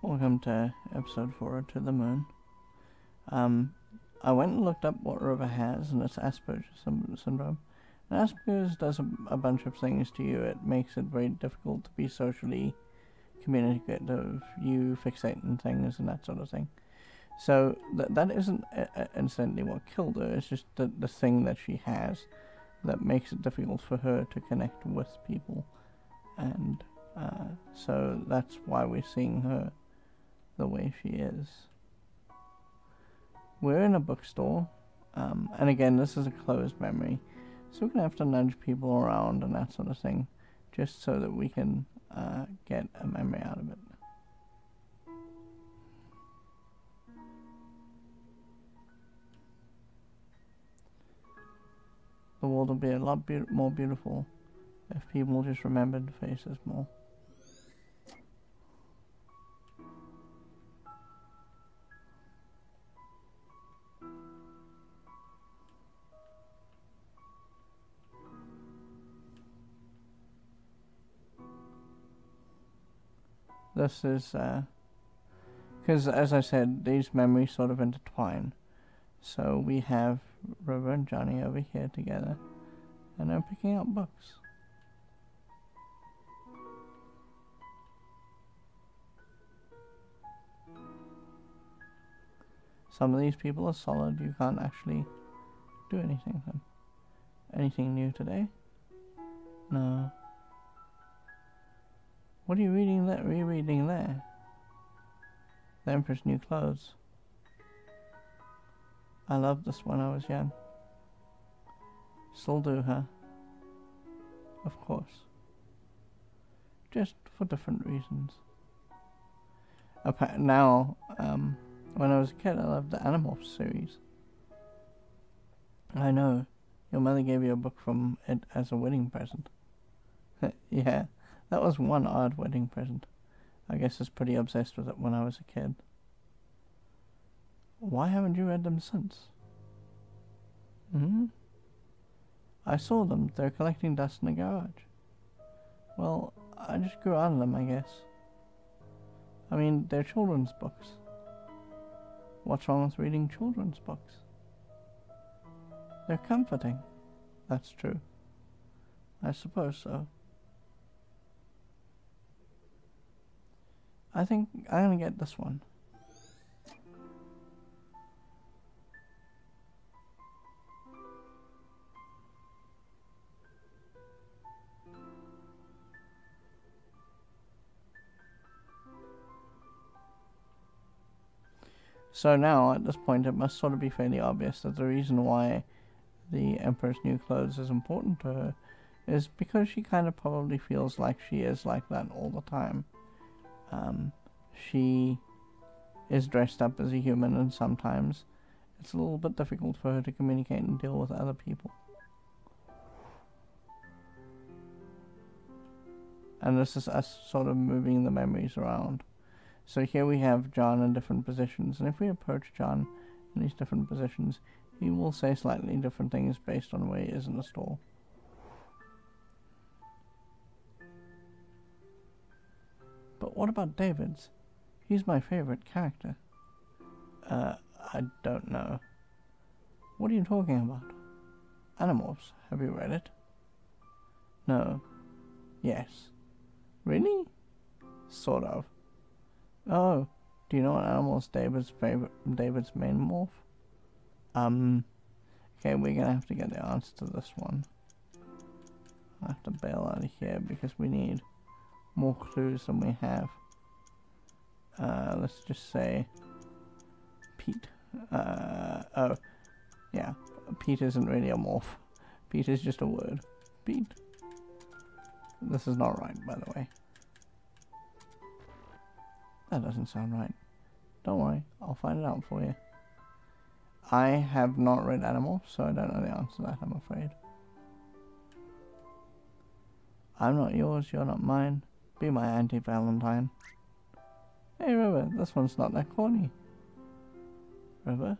Welcome to episode 4 to the moon. I went and looked up what River has, and it's Asperger's syndrome. And Asperger's does a bunch of things to you. It makes it very difficult to be socially communicative. You fixate on things and that sort of thing. So that isn't incidentally what killed her. It's just the thing that she has that makes it difficult for her to connect with people. And so that's why we're seeing her the way she is. We're in a bookstore, and again, this is a closed memory, so we're going to have to nudge people around and that sort of thing, just so that we can get a memory out of it. The world will be a lot more beautiful if people just remembered faces more. This is, because as I said, these memories sort of intertwine. So we have River and Johnny over here together, and they're picking up books. Some of these people are solid, you can't actually do anything with them. Anything new today? No. What are you reading there? Rereading there? The Emperor's New Clothes. I loved this when I was young. Still do, huh? Of course. Just for different reasons. Now, when I was a kid, I loved the Animorphs series. I know. Your mother gave you a book from it as a wedding present. Yeah. That was one odd wedding present. I guess I was pretty obsessed with it when I was a kid. Why haven't you read them since? I saw them. They're collecting dust in the garage. Well, I just grew out of them, I guess. I mean, they're children's books. What's wrong with reading children's books? They're comforting. That's true. I suppose so. I think I'm gonna get this one. So now, at this point, it must sort of be fairly obvious that the reason why the Emperor's New Clothes is important to her is because she kind of probably feels like she is like that all the time. She is dressed up as a human, and sometimes it's a little bit difficult for her to communicate and deal with other people. And this is us sort of moving the memories around. So here we have John in different positions, and if we approach John in these different positions, he will say slightly different things based on where he is in the store. But what about David's? He's my favorite character. I don't know. What are you talking about? Animorphs. Have you read it? No. Yes. Really? Sort of. Oh, do you know what animal's David's main morph? Okay, we're gonna have to get the answer to this one. I have to bail out of here because we need more clues than we have. Let's just say Pete. Oh, yeah, Pete isn't really a morph. Pete is just a word. Pete. This is not right, by the way. That doesn't sound right. Don't worry, I'll find it out for you. I have not read Animorphs, so I don't know the answer to that, I'm afraid. I'm not yours, you're not mine. Be my anti-Valentine. Hey River, this one's not that corny. River?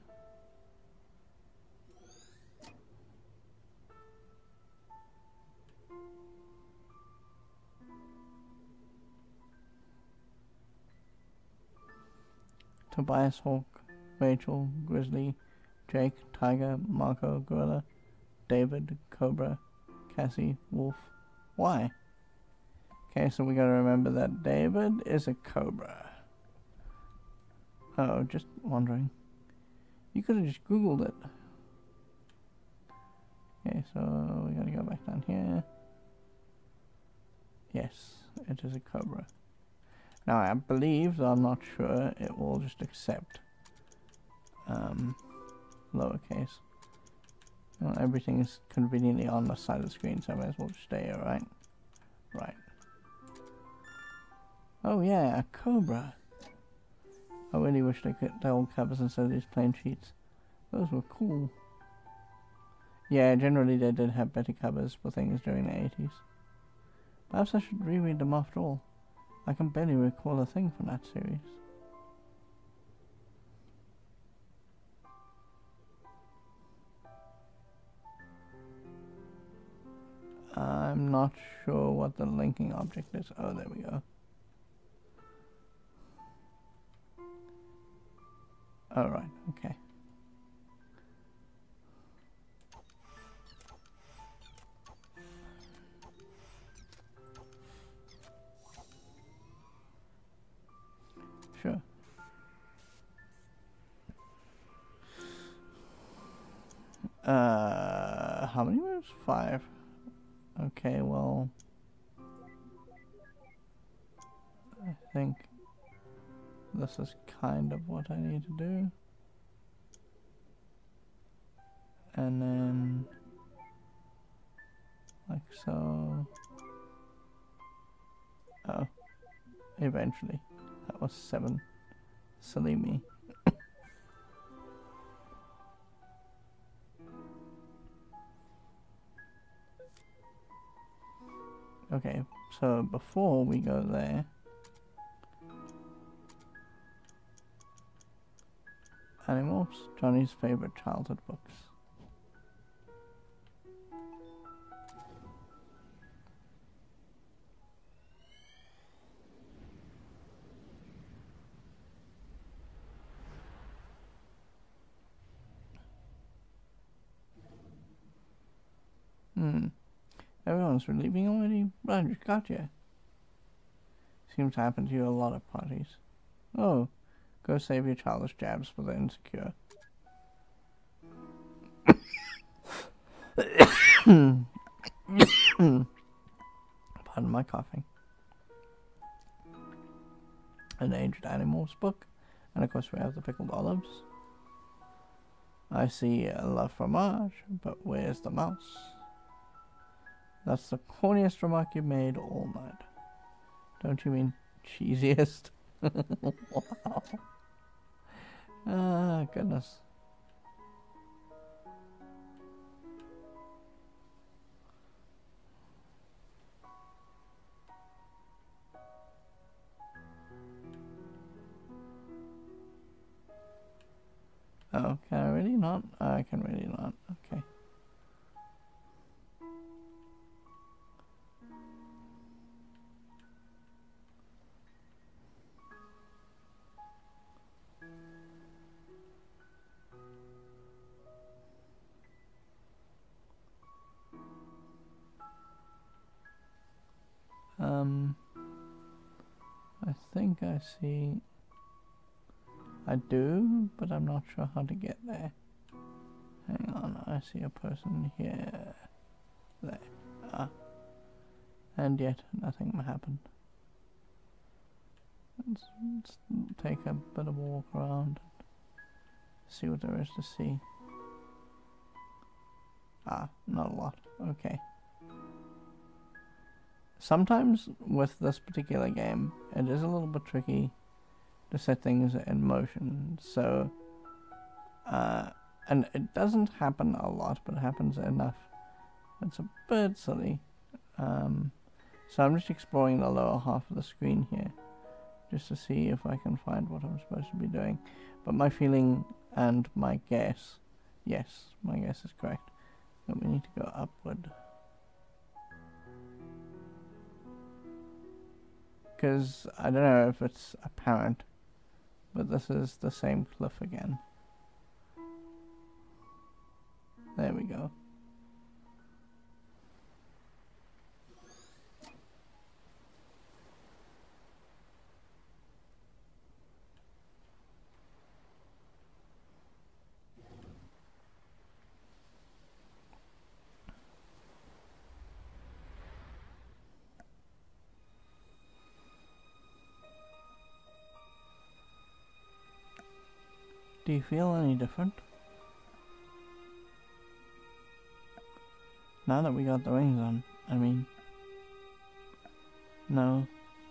Tobias Hawk, Rachel, Grizzly, Jake, Tiger, Marco, Gorilla, David, Cobra, Cassie, Wolf. Why? Okay, so we gotta remember that David is a Cobra. Oh, just wondering. You could have just Googled it. Okay, so we gotta go back down here. Yes, it is a Cobra. Now I believe, though I'm not sure, it will just accept lowercase. Well, everything is conveniently on the side of the screen, so I may as well just stay here, right? Right. Oh yeah, a Cobra. I really wish they could the old covers instead of these plain sheets. Those were cool. Yeah, generally they did have better covers for things during the 80s. Perhaps I should reread them after all. I can barely recall a thing from that series. I'm not sure what the linking object is. Oh, there we go. Oh, right, okay. Sure. How many moves? 5. Okay, well, I think this is kind of what I need to do. And then, like so. Oh, eventually. That was 7. Silly me. Okay, so before we go there, animals, Johnny's favorite childhood books. Everyone's leaving already? But I just got you. Seems to happen to you a lot of parties. Oh, go save your childish jabs for the insecure. Pardon my coughing. An aged animals book. And of course we have the pickled olives. I see a love fromage, but where's the mouse? That's the corniest remark you've made all night. Don't you mean cheesiest? Wow. Ah, goodness. Oh, can I really not? I can really not. Okay. I think I see. I do, but I'm not sure how to get there. Hang on, I see a person here. There. Ah. And yet, nothing happened. Let's take a bit of a walk around and see what there is to see. Ah, not a lot. Okay. Sometimes with this particular game, it is a little bit tricky to set things in motion. So, and it doesn't happen a lot, but it happens enough. It's a bit silly. So I'm just exploring the lower half of the screen here, just to see if I can find what I'm supposed to be doing. But my feeling and my guess, yes, my guess is correct, that we need to go upward. Because I don't know if it's apparent, But this is the same cliff again. There we go. Do you feel any different? Now that we got the rings on, I mean... No.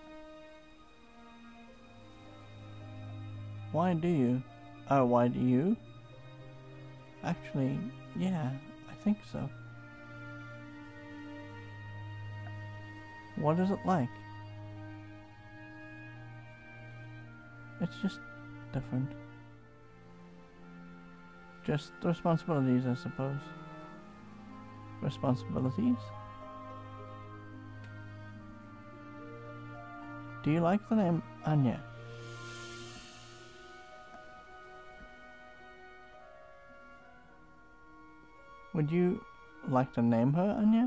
Why do you? Oh, why do you? Actually, yeah, I think so. What is it like? It's just different. Just the responsibilities, I suppose. Responsibilities? Do you like the name Anya? Would you like to name her Anya?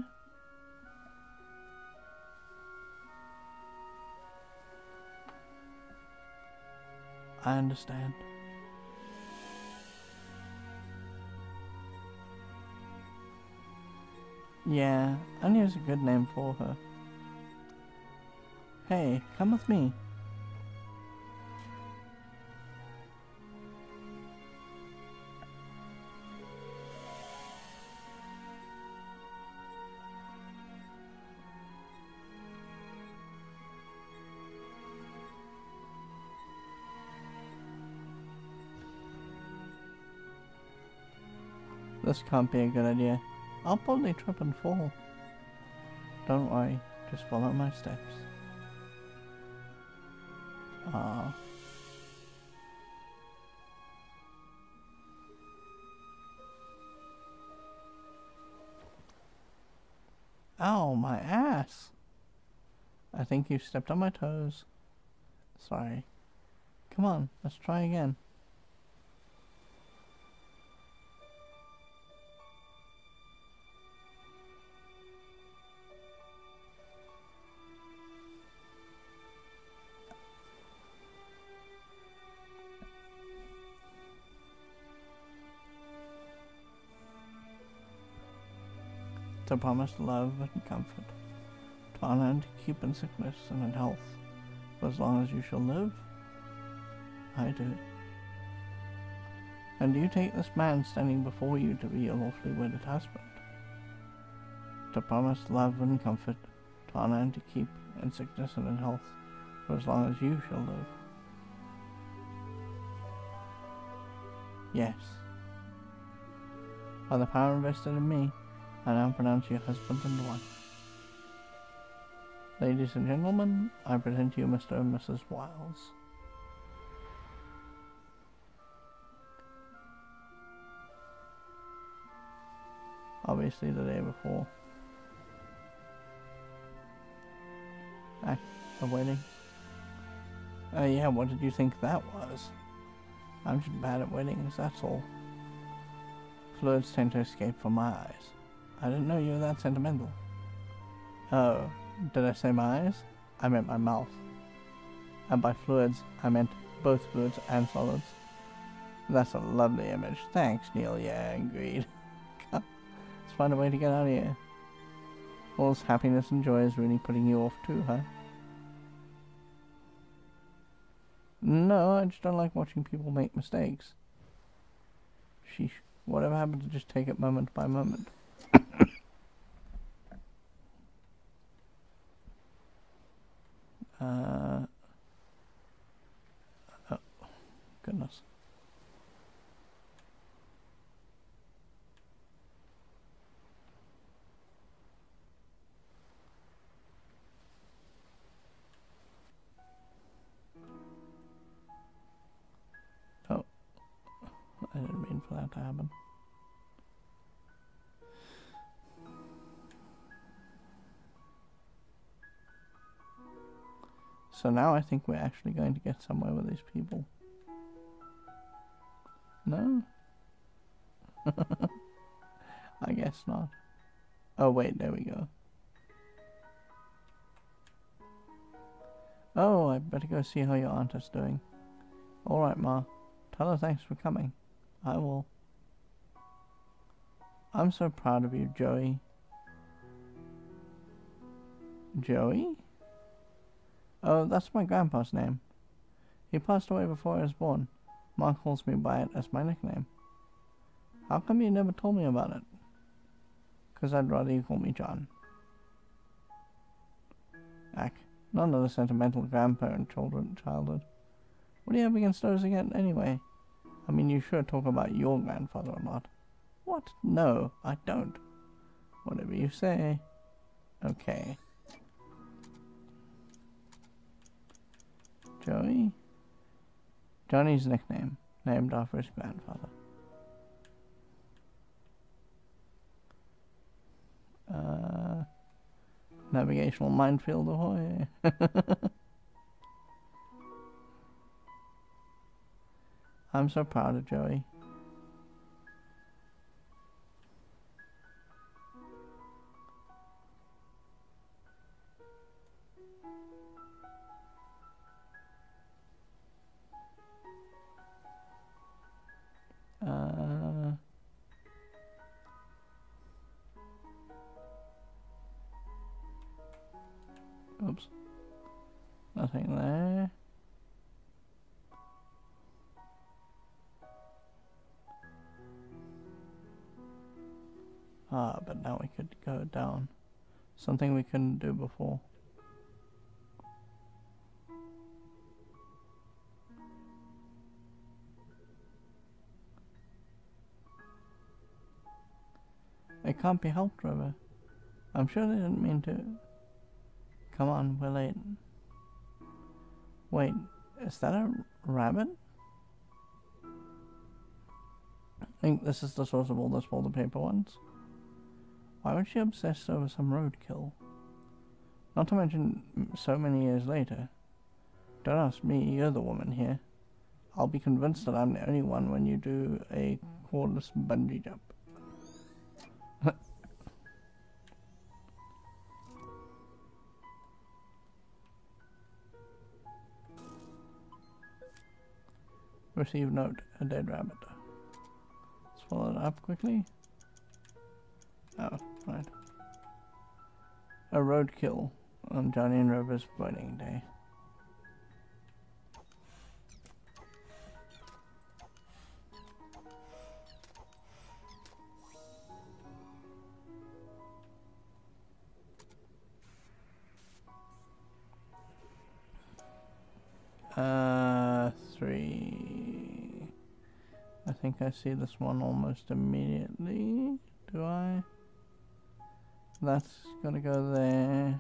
I understand. Yeah, Anya's a good name for her. Hey, come with me. This can't be a good idea. I'll probably trip and fall. Don't worry, just follow my steps. Ah. Ow, my ass! I think you stepped on my toes. Sorry. Come on, let's try again. To promise love and comfort, to honor and to keep in sickness and in health, for as long as you shall live, I do. And do you take this man standing before you to be your lawfully wedded husband? To promise love and comfort, to honor and to keep in sickness and in health, for as long as you shall live. Yes. By the power invested in me, I now pronounce you husband and wife. Ladies and gentlemen, I present to you Mr. and Mrs. Wiles. Obviously the day before. Act of wedding. Yeah, what did you think that was? I'm just bad at weddings, that's all. Fluids tend to escape from my eyes. I didn't know you were that sentimental. Oh, did I say my eyes? I meant my mouth. And by fluids, I meant both fluids and solids. That's a lovely image. Thanks, Neil. Yeah, agreed. Let's find a way to get out of here. All this happiness and joy is really putting you off too, huh? No, I just don't like watching people make mistakes. Sheesh. Whatever happened to just take it moment by moment? Oh, goodness. Oh, I didn't mean for that to happen. So now I think we're actually going to get somewhere with these people. No? I guess not. Oh wait, there we go. Oh, I better go see how your aunt is doing. Alright, Ma. Tell her thanks for coming. I will. I'm so proud of you, Joey. Joey? Oh, that's my grandpa's name. He passed away before I was born. Ma calls me by it as my nickname. How come you never told me about it? 'Cause I'd rather you call me John. Ack, none of the sentimental grandparent childhood. What do you have against those again, anyway? I mean, you sure talk about your grandfather a lot. What? No, I don't. Whatever you say. Okay. Joey? Johnny's nickname, named after his grandfather. Navigational minefield ahoy. I'm so proud of Joey. Oops. Nothing there. Ah, but now we could go down. Something we couldn't do before. It can't be helped, River. I'm sure they didn't mean to. Come on, we're late. Wait, is that a rabbit? I think this is the source of all those folder paper ones. Why would she obsess over some roadkill? Not to mention so many years later. Don't ask me, you're the woman here. I'll be convinced that I'm the only one when you do a cordless bungee jump. Receive note, a dead rabbit. Swallow it up quickly. Oh, right. A roadkill on Johnny and River's wedding day. Three. I think I see this one almost immediately. Do I? That's gonna go there.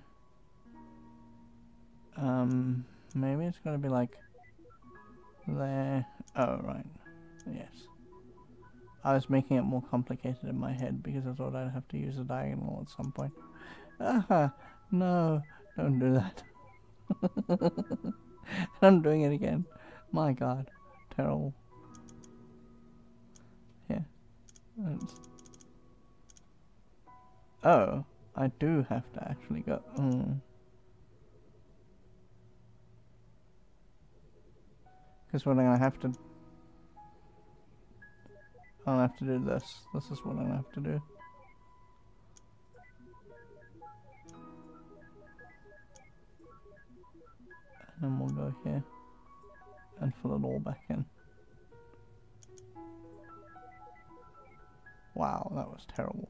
Maybe it's gonna be like there. Oh, right. Yes. I was making it more complicated in my head because I thought I'd have to use a diagonal at some point. Ah, no, don't do that. I'm doing it again. My God, terrible. Yeah. Oh, I do have to actually go. Because what I'm gonna have to. I'll have to do this. This is what I'm gonna have to do. And then we'll go here and fill it all back in. Wow, that was terrible.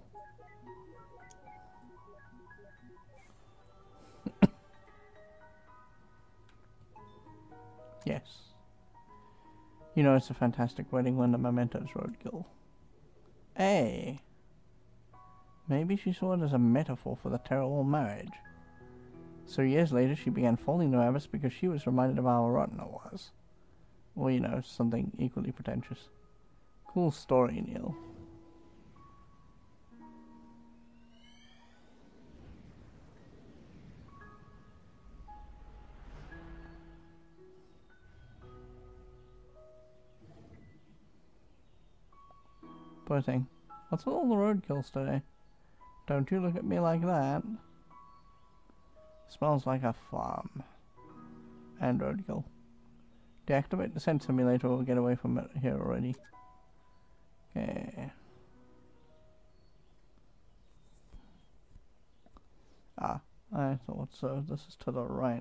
Yes. You know, it's a fantastic wedding when the mementos roadkill. Hey! Maybe she saw it as a metaphor for the terrible marriage. So years later she began folding the rabbits because she was reminded of how rotten it was. Or, you know, something equally pretentious. Cool story, Neil. Poor thing. What's with all the roadkills today? Don't you look at me like that. Smells like a farm. And roadkill. Deactivate the scent simulator or get away from it here already. Okay. Ah, I thought so. This is to the right.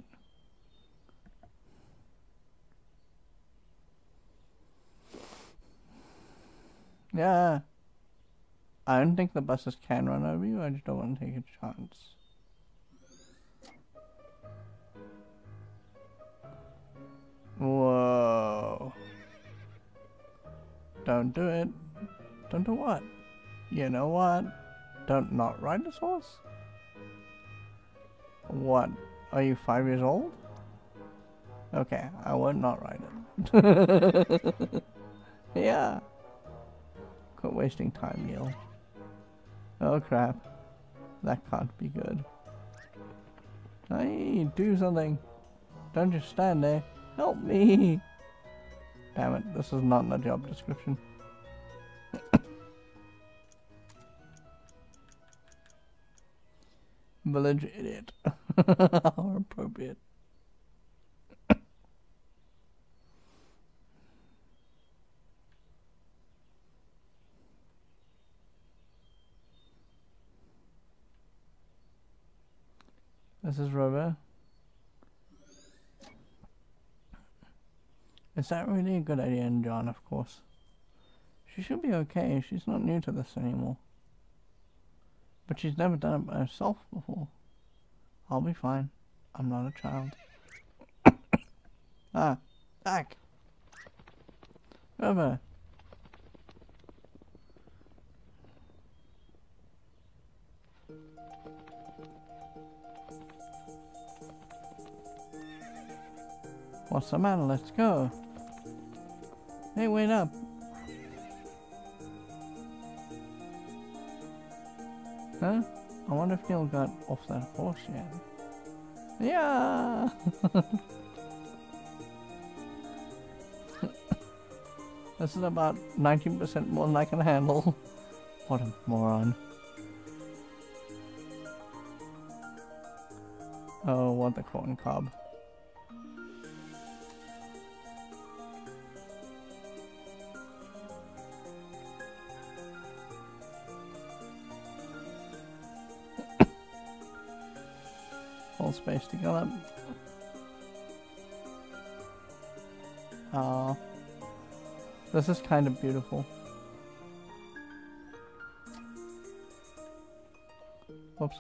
Yeah. I don't think the buses can run over you. I just don't want to take a chance. Whoa. Don't do it. Don't do what? You know what? Don't not ride this horse? What? Are you 5 years old? Okay, I will not ride it. Yeah. Quit wasting time, Neil. Oh crap. That can't be good. Hey, do something. Don't just stand there. Help me. Damn it, this is not in the job description. Village idiot. How appropriate. This is Rover. Is that really a good idea? And John, of course. She should be okay. She's not new to this anymore. But she's never done it by herself before. I'll be fine. I'm not a child. Ah, back. Rover. What's the matter? Let's go. Hey, wait up. Huh? I wonder if Neil got off that horse yet. Yeah! This is about 19% more than I can handle. What a moron. Oh, what the corn cob. All space together. Ah, this is kind of beautiful. Whoops.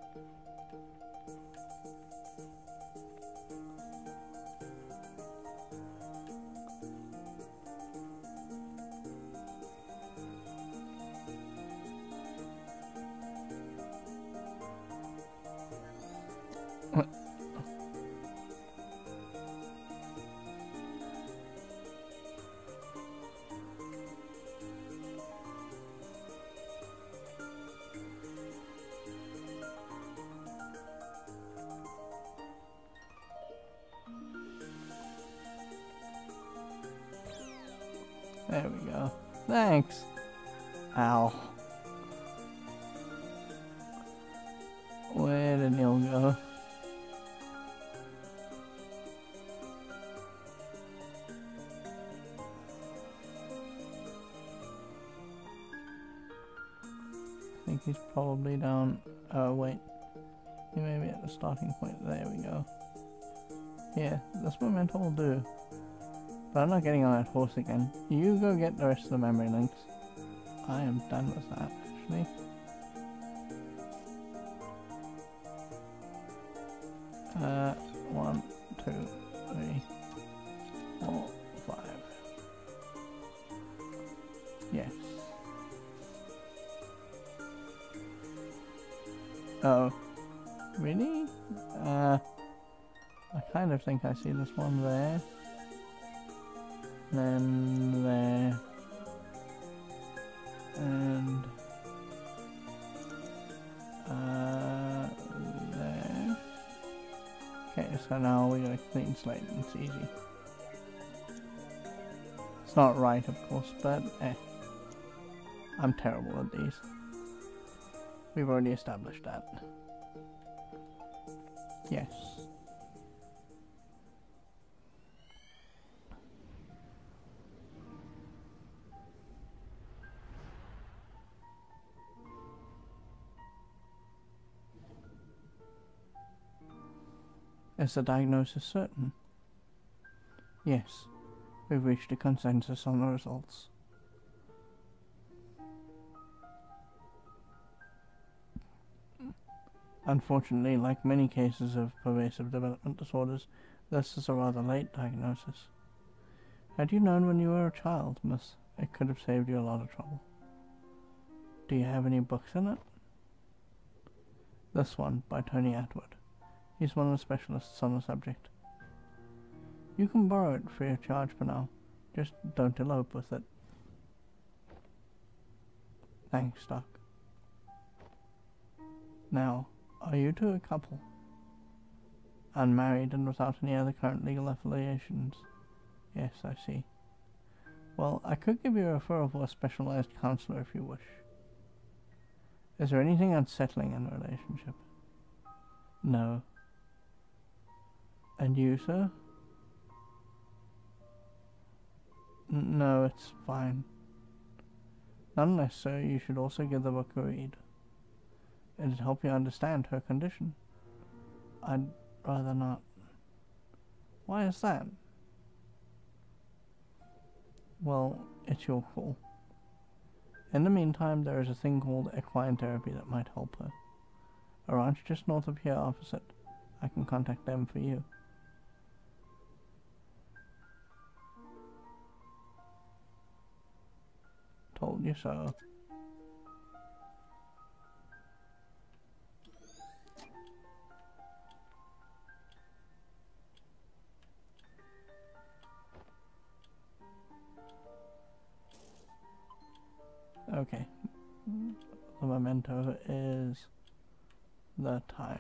There we go. Thanks. Ow. Where did Neil go? I think he's probably down. Oh, wait. He may be at the starting point. There we go. Yeah, this momentum will do. But I'm not getting on that horse again. You go get the rest of the memory links. I am done with that, actually. One, two, three, 4, 5. Yes. Oh. Really? I kind of think I see this one there. Then there. And there. Okay, so now we got a clean slate and it's easy. It's not right, of course, but I'm terrible at these. We've already established that. Yes. Is the diagnosis certain? Yes. We've reached a consensus on the results. Unfortunately, like many cases of pervasive development disorders, this is a rather late diagnosis. Had you known when you were a child, miss, it could have saved you a lot of trouble. Do you have any books in it? This one, by Tony Atwood. He's one of the specialists on the subject. You can borrow it free of charge for now. Just don't elope with it. Thanks, Doc. Now, are you two a couple? Unmarried and without any other current legal affiliations? Yes, I see. Well, I could give you a referral for a specialized counselor if you wish. Is there anything unsettling in the relationship? No. And you, sir? No, it's fine. Nonetheless, sir, you should also give the book a read. It'd help you understand her condition. I'd rather not. Why is that? Well, it's your call. In the meantime, there is a thing called equine therapy that might help her. A ranch just north of here opposite. I can contact them for you. Told you so. Okay. The memento is the time.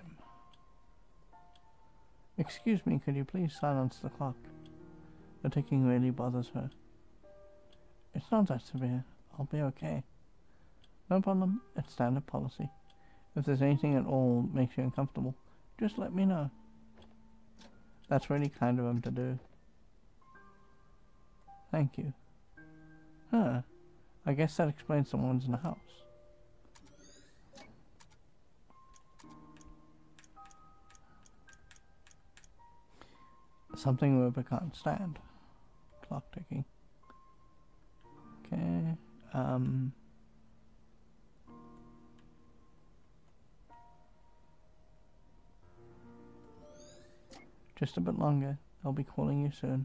Excuse me, could you please silence the clock? The ticking really bothers her. It's not that severe. I'll be okay. No problem. It's standard policy. If there's anything at all makes you uncomfortable, just let me know. That's really kind of him to do. Thank you. Huh. I guess that explains someone's in the house. Something Wilbur can't stand. Clock ticking. Okay. Just a bit longer. I'll be calling you soon.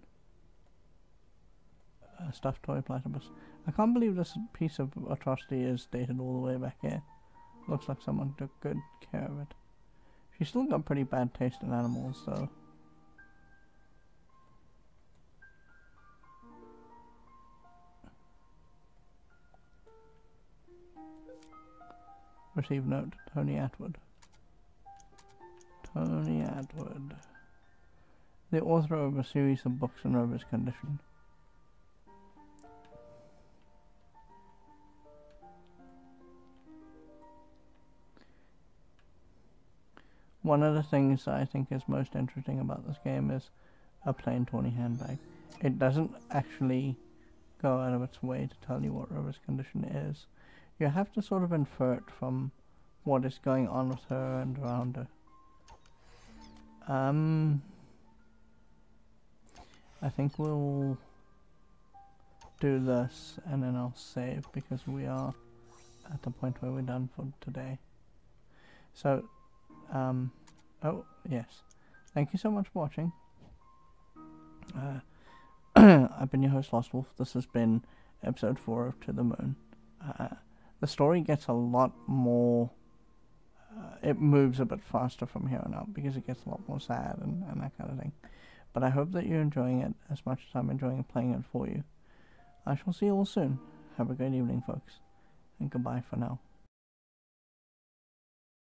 A stuffed toy platypus. I can't believe this piece of atrocity is dated all the way back here. Looks like someone took good care of it. She's still got pretty bad taste in animals, though. Receive note, Tony Atwood. Tony Atwood. The author of a series of books on Rover's condition. One of the things I think is most interesting about this game is a plain tawny handbag. It doesn't actually go out of its way to tell you what Rover's condition is. You have to sort of infer it from what is going on with her and around her. I think we'll do this and then I'll save because we are at the point where we're done for today. So, oh, yes. Thank you so much for watching. I've been your host, lostwolfe. This has been episode 4 of To the Moon. The story gets a lot more... it moves a bit faster from here on out because it gets a lot more sad and that kind of thing. But I hope that you're enjoying it as much as I'm enjoying playing it for you. I shall see you all soon. Have a great evening, folks. And goodbye for now.